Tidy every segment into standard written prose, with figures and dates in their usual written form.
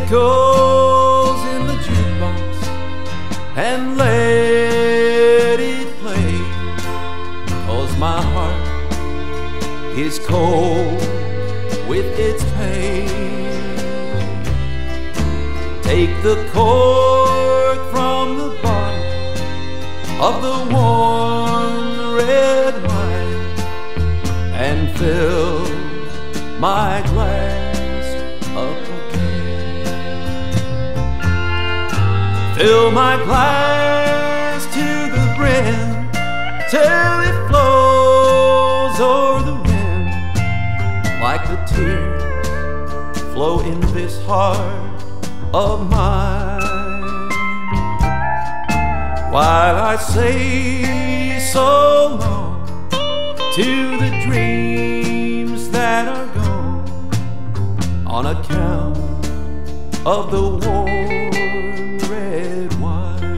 nickels in the jukebox and let it play, 'cause my heart is cold with its pain. Take the cork from the bottle of the warm red wine and fill my glass up again. Fill my glass to the brim till it flows o'er the rim, like the tears flow in this heart of mine. While I say so long to the dreams that are gone, on account of the warm red wine.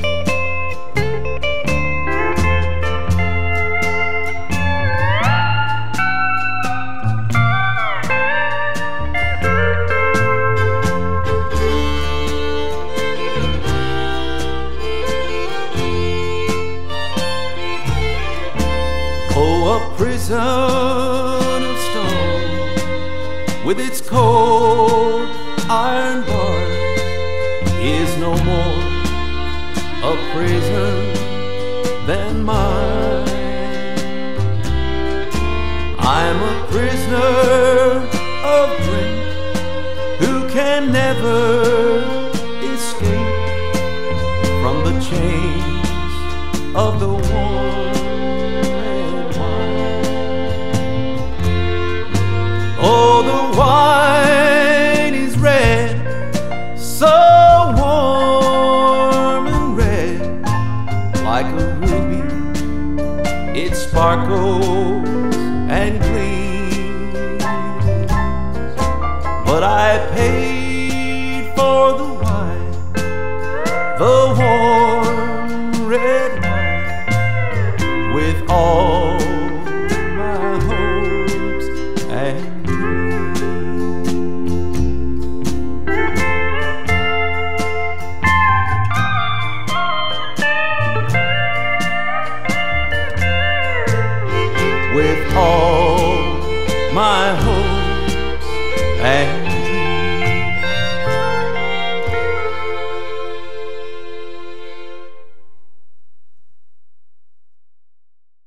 Oh, a prison of stone with its cold iron bars is no more a prison than mine. I'm a prisoner of drink who can never escape from the chains of the warm red wine. Oh, the wine is red, so warm and red, like a ruby. It sparkles and glitters